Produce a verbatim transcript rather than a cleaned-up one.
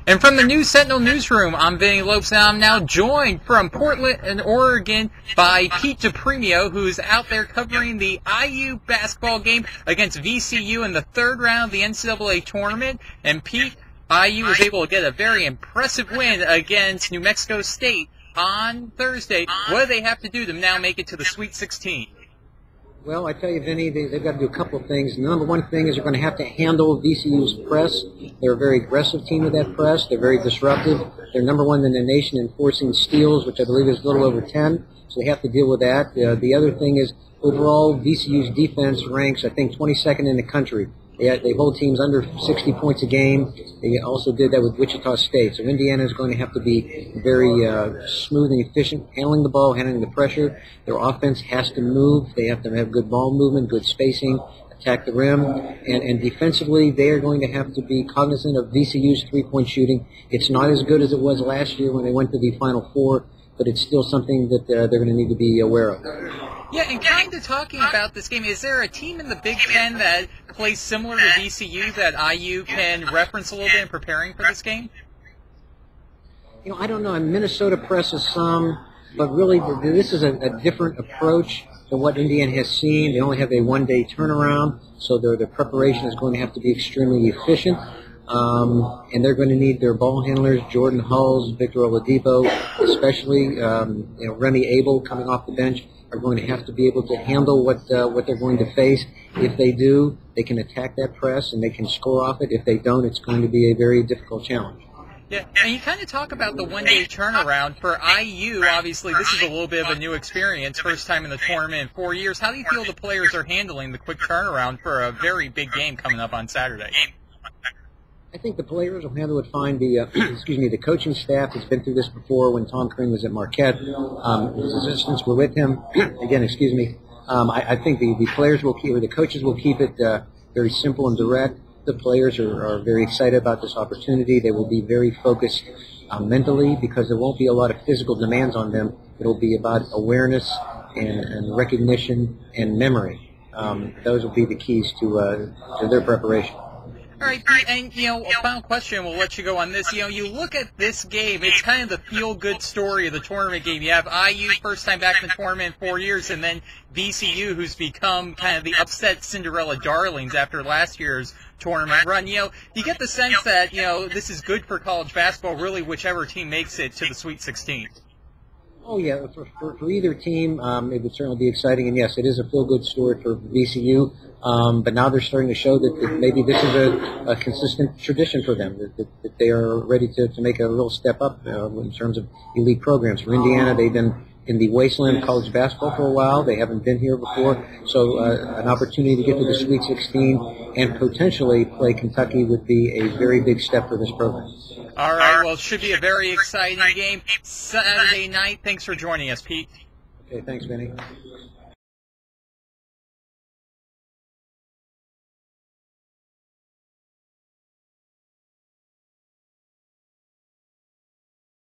And from the News-Sentinel newsroom, I'm Vinny Lopes, and I'm now joined from Portland and Oregon by Pete DiPrimio, who's out there covering the I U basketball game against V C U in the third round of the N C double A Tournament. And Pete, I U was able to get a very impressive win against New Mexico State on Thursday. What do they have to do to now make it to the Sweet sixteen? Well, I tell you, Vinny, they, they've got to do a couple of things. The number one thing is they're going to have to handle V C U's press. They're a very aggressive team with that press. They're very disruptive. They're number one in the nation in forcing steals, which I believe is a little over ten. So they have to deal with that. Uh, the other thing is overall V C U's defense ranks, I think, twenty-second in the country. They, they hold teams under sixty points a game. They also did that with Wichita State. So Indiana is going to have to be very uh, smooth and efficient, handling the ball, handling the pressure. Their offense has to move. They have to have good ball movement, good spacing, attack the rim. And, and defensively, they are going to have to be cognizant of V C U's three-point shooting. It's not as good as it was last year when they went to the Final Four, but it's still something that uh, they're going to need to be aware of. Yeah, and kind of talking about this game, is there a team in the Big Ten that plays similar to V C U that I U can reference a little bit in preparing for this game? You know, I don't know. Minnesota presses some, but really this is a, a different approach than what Indiana has seen. They only have a one-day turnaround, so their, their preparation is going to have to be extremely efficient. Um, and they're going to need their ball handlers, Jordan Hulls, Victor Oladipo, especially um, you know, Remy Abel coming off the bench, are going to have to be able to handle what uh, what they're going to face. If they do, they can attack that press and they can score off it. If they don't, it's going to be a very difficult challenge. Yeah, and you kind of talk about the one-day turnaround. For I U, obviously, this is a little bit of a new experience, first time in the tournament in four years. How do you feel the players are handling the quick turnaround for a very big game coming up on Saturday? I think the players will handle it fine. The uh, excuse me, the coaching staff has been through this before. When Tom Crean was at Marquette, um, his assistants were with him. Again, excuse me. Um, I, I think the, the players will keep, or the coaches will keep it uh, very simple and direct. The players are, are very excited about this opportunity. They will be very focused uh, mentally because there won't be a lot of physical demands on them. It will be about awareness and, and recognition and memory. Um, those will be the keys to uh, to their preparation. All right, Pete, and, you know, a final question, we'll let you go on this. You know, you look at this game, it's kind of the feel-good story of the tournament game. You have I U, first time back in the tournament in four years, and then V C U, who's become kind of the upset Cinderella darlings after last year's tournament run. You know, you get the sense that, you know, this is good for college basketball, really, whichever team makes it to the Sweet sixteen. Oh, yeah, for, for, for either team, um, it would certainly be exciting. And, yes, it is a feel-good story for V C U. Um, but now they're starting to show that, that maybe this is a, a consistent tradition for them, that, that, that they are ready to, to make a real step up uh, in terms of elite programs. For Indiana, they've been in the wasteland of college basketball for a while. They haven't been here before. So uh, an opportunity to get to the Sweet sixteen and potentially play Kentucky would be a very big step for this program. All right, well, it should be a very exciting game Saturday night. Thanks for joining us, Pete. Okay, thanks, Vinny.